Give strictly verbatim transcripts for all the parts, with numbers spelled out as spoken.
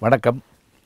வணக்கம்.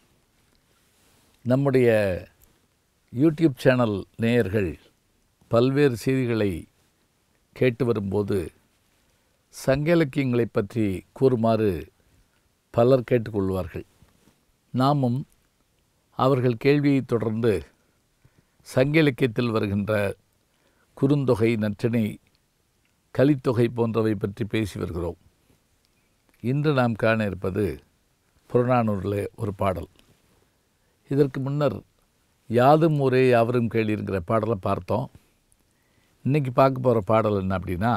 நம்முடைய YouTube channel நேயர்கள் பல்வேறு செய்திகளை கேட்டு வரும்போது சங்க இலக்கியங்களை பற்றி கூறுமாறு பலர் கேட்டுக்கொள்வார்கள். நாமும் அவர்கள் கேள்வியை தொடர்ந்து சங்க இலக்கியத்தில் வருகின்ற குறுந்தொகை, நற்றிணை, கலித்தொகை போன்றவை பற்றி பேசி வருகிறோம். இன்று நாம் காண இருப்பது புறநானூரில் ஒரு பாடல். இதற்கு முன்னர் யாதும் ஊரே யாவரும் கேளிருக்கிற பாடலை பார்த்தோம். இன்றைக்கி பார்க்க போகிற பாடல் என்ன அப்படின்னா,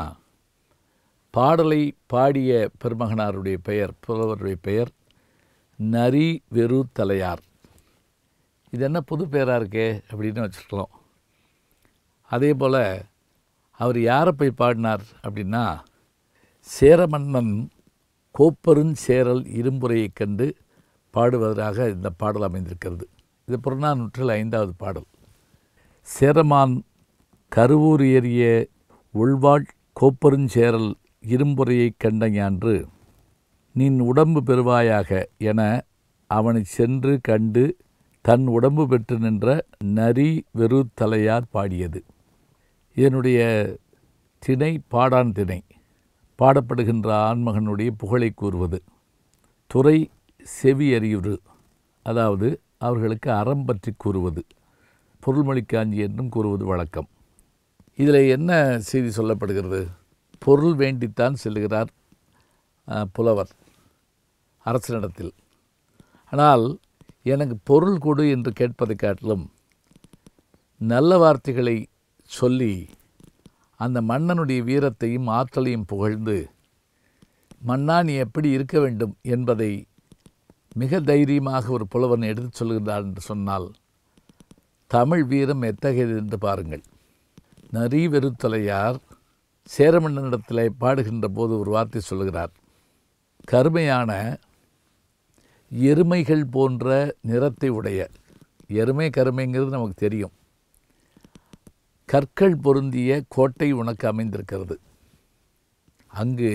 பாடலை பாடிய பெருமகனாருடைய பெயர், புலவருடைய பெயர் நரி வெறு தலையார். இது என்ன புது பெயராக இருக்கே அப்படின்னு வச்சுருக்கலாம். அதே போல் அவர் யாரை போய் பாடினார் அப்படின்னா, சேரமன்னன் கோப்பருஞ் சேரல் இரும்புரையைக் கண்டு பாடுவதாக இந்த பாடல் அமைந்திருக்கிறது. இது புறநானூற்றில் ஐந்தாவது பாடல். சேரமான் கருவூர் ஏறிய உள்வாழ் கோப்பருஞ்சேரல் இரும்புரையைக் கண்ட ஞான்று நின் உடம்பு பெறுவாயாக என அவனை சென்று கண்டு தன் உடம்பு பெற்று நின்ற நரி வெறு தலையார் பாடியது. இதனுடைய திணை பாடான் திணை. பாடப்படுகின்ற ஆண்மகனுடைய புகழை கூறுவது. துறை செவி அறியுறு, அதாவது அவர்களுக்கு அறம் பற்றி கூறுவது. பொருள்மொழி காஞ்சி என்றும் கூறுவது வழக்கம். இதில் என்ன செய்தி சொல்லப்படுகிறது? பொருள் வேண்டித்தான் செல்கிறார் புலவர் அரசனிடத்தில். ஆனால் எனக்கு பொருள் கொடு என்று கேட்பதை காட்டிலும் நல்ல வார்த்தைகளை சொல்லி அந்த மன்னனுடைய வீரத்தையும் ஆற்றலையும் புகழ்ந்து, மன்னா நீ எப்படி இருக்க வேண்டும் என்பதை மிக தைரியமாக ஒரு புலவன் எடுத்து சொல்கிறார் என்று சொன்னால் தமிழ் வீரம் எத்தகையது என்று பாருங்கள். நரி வெறுத்தலையார் சேரமன்னனிடத்தில் பாடுகின்ற போது ஒரு வார்த்தை சொல்கிறார். கருமையான எருமைகள் போன்ற நிறத்தை உடைய, எருமை கருமைங்கிறது நமக்கு தெரியும், கற்கள் பொருந்திய கோட்டை உனக்கு அமைந்திருக்கிறது. அங்கு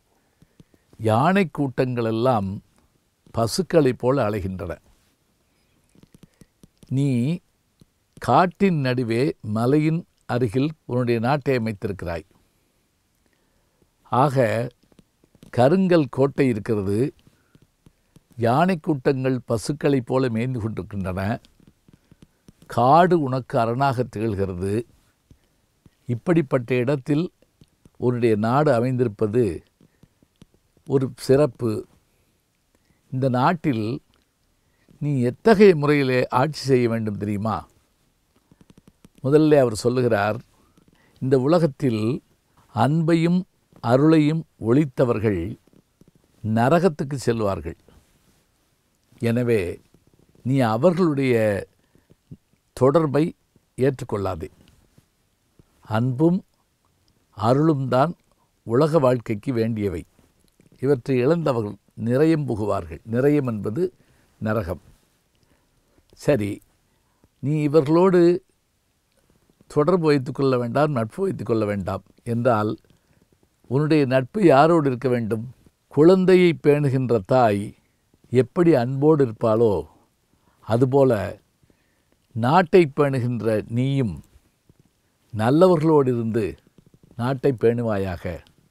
யானை கூட்டங்கள் எல்லாம் பசுக்களைப் போல அலைகின்றன. நீ காட்டின் நடுவே மலையின் அருகில் உன்னுடைய நாட்டை அமைத்திருக்கிறாய். ஆக கருங்கல் கோட்டை இருக்கிறது, யானை கூட்டங்கள் பசுக்களைப் போல மேய்ந்து கொண்டிருக்கின்றன, காடு உனக்கு அரணாக திகழ்கிறது. இப்படிப்பட்ட இடத்தில் உன்னுடைய நாடு அமைந்திருப்பது ஒரு சிறப்பு. இந்த நாட்டில் நீ எத்தகைய முறையிலே ஆட்சி செய்ய வேண்டும் தெரியுமா? முதல்ல அவர் சொல்லுகிறார், இந்த உலகத்தில் அன்பையும் அருளையும் ஒழித்தவர்கள் நரகத்துக்கு செல்வார்கள். எனவே நீ அவர்களுடைய தொடர்பை ஏற்றுக்கொள்ளாதே. அன்பும் அருளும் தான் உலக வாழ்க்கைக்கு வேண்டியவை. இவற்றை இழந்தவர்கள் நிறையம் புகுவார்கள். நிறையம் என்பது நரகம். சரி, நீ இவர்களோடு தொடர்பு வைத்து கொள்ள வேண்டாம், நட்பு வைத்து கொள்ள வேண்டாம் என்றால் உன்னுடைய நட்பு யாரோடு இருக்க வேண்டும்? குழந்தையை பேணுகின்ற தாய் எப்படி அன்போடு இருப்பாளோ அதுபோல நாட்டை பேணுகின்ற நீயும் நல்லவர்களோடு இருந்து நாட்டை பேணுவாயாக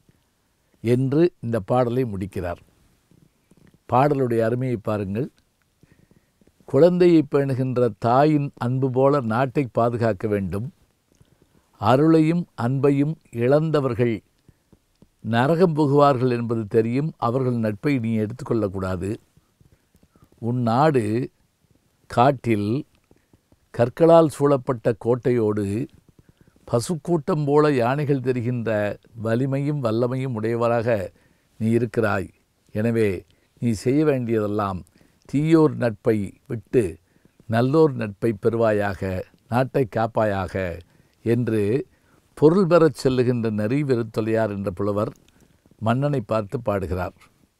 என்று இந்த பாடலை முடிக்கிறார். பாடலுடைய அருமையை பாருங்கள். குழந்தையை பேணுகின்ற தாயின் அன்பு போல நாட்டை பாதுகாக்க வேண்டும். அருளையும் அன்பையும் இழந்தவர்கள் நரகம் புகுவார்கள் என்பது தெரியும். அவர்கள் நட்பை நீ எடுத்துக்கொள்ளக்கூடாது. உன் நாடு காட்டில் கற்களால் சூழப்பட்ட கோட்டையோடு பசுக்கூட்டம் போல யானைகள் தெரிகின்ற வலிமையும் வல்லமையும் உடையவராக நீ இருக்கிறாய். எனவே நீ செய்ய வேண்டியதெல்லாம் தீயோர் நட்பை விட்டு நல்லோர் நட்பை பெறுவாயாக, நாட்டை காப்பாயாக என்று பொருள் பெறச் செல்லுகின்ற நரி வெறுத்தொலையார் என்ற புலவர் மன்னனை பார்த்து பாடுகிறார்.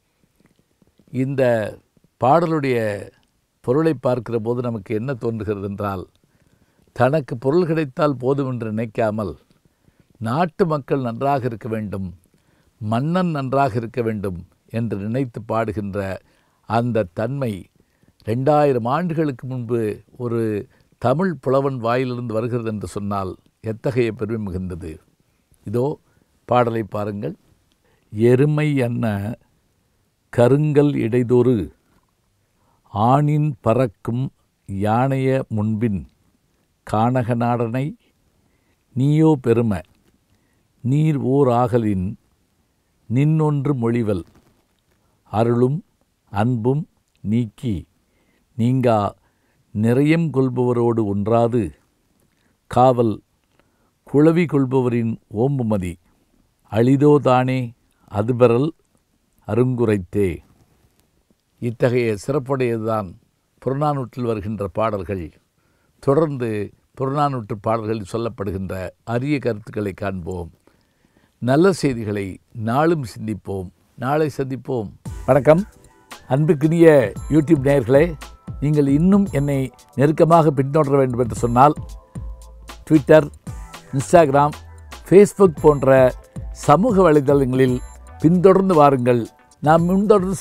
இந்த பாடலுடைய பொருளை பார்க்கிற போது நமக்கு என்ன தோன்றுகிறது என்றால், தனக்கு பொருள் கிடைத்தால் போதும் என்று நினைக்காமல் நாட்டு மக்கள் நன்றாக இருக்க வேண்டும், மன்னன் நன்றாக இருக்க வேண்டும் என்று நினைத்து பாடுகின்ற அந்த தன்மை ரெண்டாயிரம் ஆண்டுகளுக்கு முன்பு ஒரு தமிழ் புலவன் வாயிலிருந்து வருகிறது என்று சொன்னால் எத்தகைய பெருமை மிகுந்தது. இதோ பாடலை பாருங்கள். எருமை அன்ன கருங்கல் இடைதொரு ஆணின் பறக்கும் யானைய முன்பின் கானக நாடனை நீயோ பெரும நீர் ஓர் ஆகலின் நின்னொன்று மொழிவல் அருளும் அன்பும் நீக்கி நீங்கா நிறையம் கொள்பவரோடு ஒன்றாது காவல் குளவி கொள்பவரின் ஓம்புமதி அளிதோ தானே அதுபெறல் அருங்குரைத்தே. இத்தகைய சிறப்புடையதுதான் புறநானூற்றில் வருகின்ற பாடல்கள். தொடர்ந்து புறநானூற்று பாடல்களில் சொல்லப்படுகின்ற அரிய கருத்துக்களை காண்போம். நல்ல செய்திகளை நாளும் சிந்திப்போம். நாளை சந்திப்போம். வணக்கம். அன்புக்குரிய யூடியூப் நேயர்களே, நீங்கள் இன்னும் என்னை நெருக்கமாக பின்தொடர வேண்டும் என்று சொன்னால் ட்விட்டர், இன்ஸ்டாகிராம், ஃபேஸ்புக் போன்ற சமூக வலைதளங்களில் பின்தொடர்ந்து வாருங்கள். நாம் முன்தொடர்ந்து